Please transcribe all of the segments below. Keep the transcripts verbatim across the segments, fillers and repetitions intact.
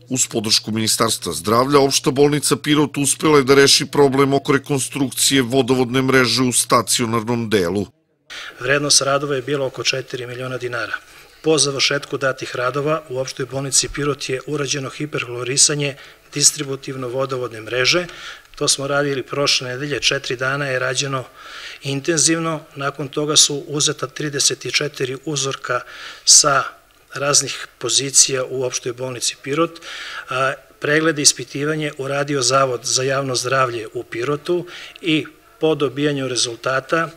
Uz podršku Ministarstva zdravlja, Opšta bolnica Pirot uspela je da reši problem oko rekonstrukcije vodovodne mreže u stacionarnom delu. Vrednost radova je bila oko četiri miliona dinara. Po završetku datih radova u Opštoj bolnici Pirot je urađeno hiperklorisanje distributivno vodovodne mreže. To smo radili prošle nedelje, četiri dana je rađeno intenzivno. Nakon toga su uzeta trideset četiri uzorka sa raznih pozicija u Opštoj bolnici Pirot. Pregled i ispitivanje uradio Zavod za javno zdravlje u Pirotu i po dobijanju rezultata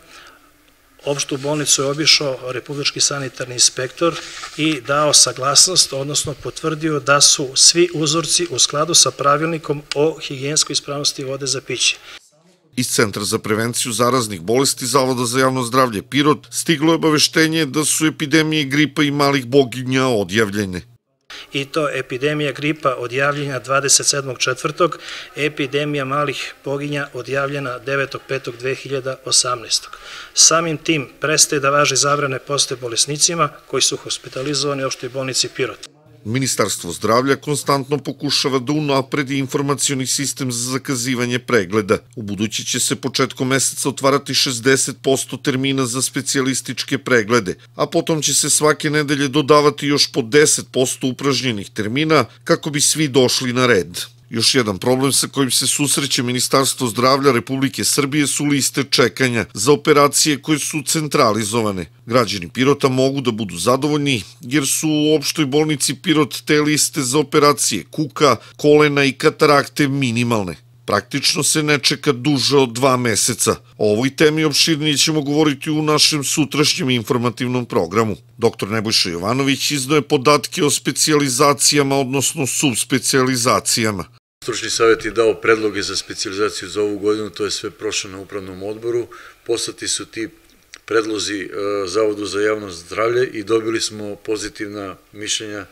Opštu bolnicu je obišao Republički sanitarni inspektor i dao saglasnost, odnosno potvrdio da su svi uzorci u skladu sa pravilnikom o higijenskoj ispravnosti vode za piće. Iz Centra za prevenciju zaraznih bolesti Zavoda za javno zdravlje Pirot stiglo je obaveštenje da su epidemije gripa i malih boginja odjavljene. I to epidemija gripa odjavljena dvadeset sedmog četvrtog epidemija malih boginja odjavljena devetog petog dve hiljade osamnaestog Samim tim prestaje da važi zabrane postoje bolesnicima koji su hospitalizovani u Opštoj bolnici Pirot. Ministarstvo zdravlja konstantno pokušava da unapredi informacioni sistem za zakazivanje pregleda. U budući će se početkom meseca otvarati šezdeset posto termina za specijalističke preglede, a potom će se svake nedelje dodavati još po deset posto upražnjenih termina kako bi svi došli na red. Još jedan problem sa kojim se susreće Ministarstvo zdravlja Republike Srbije su liste čekanja za operacije koje su centralizovane. Građani Pirota mogu da budu zadovoljni jer su u Opštoj bolnici Pirot te liste za operacije kuka, kolena i katarakte minimalne. Praktično se ne čeka duže od dva meseca. O ovoj temi opširnije ćemo govoriti u našem sutrašnjem informativnom programu. Doktor Nebojša Jovanović iznao je podatke o specijalizacijama, odnosno subspecijalizacijama. Stručni savjet je dao predloge za specijalizaciju za ovu godinu, to je sve prošlo na upravnom odboru. Poslati su ti predlozi Zavodu za javno zdravlje i dobili smo pozitivna mišljenja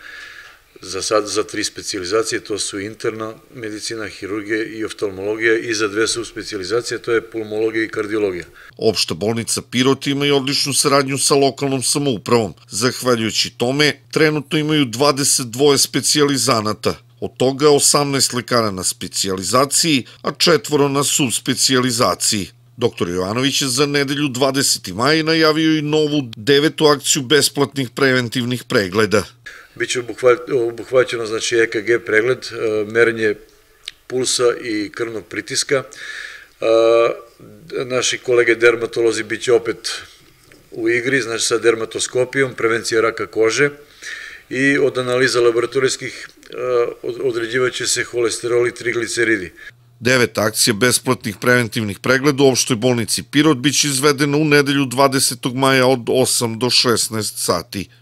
za sad za tri specijalizacije, to su interna medicina, hirurgija i oftalmologija i za dve subspecijalizacije, to je pulmologija i kardiologija. Opšta bolnica Pirot ima i odličnu saradnju sa lokalnom samoupravom. Zahvaljujući tome, trenutno imaju dvadeset dva specijalizanata. Od toga osamnaest lekara na specijalizaciji, a četvoro na subspecijalizaciji. Doktor Jovanović je za nedelju dvadeseti maj najavio i novu devetu akciju besplatnih preventivnih pregleda. Biće obuhvaćeno znači E K G pregled, merenje pulsa i krvnog pritiska. Naši kolege dermatolozi biće opet u igri, znači sa dermatoskopijom, prevencija raka kože i od analiza laboratorijskih određivaće se holesterol i trigliceridi. Devet akcija besplatnih preventivnih pregleda u Opštoj bolnici Pirot biće izvedena u nedelju dvadesetog maja od osam do šesnaest sati.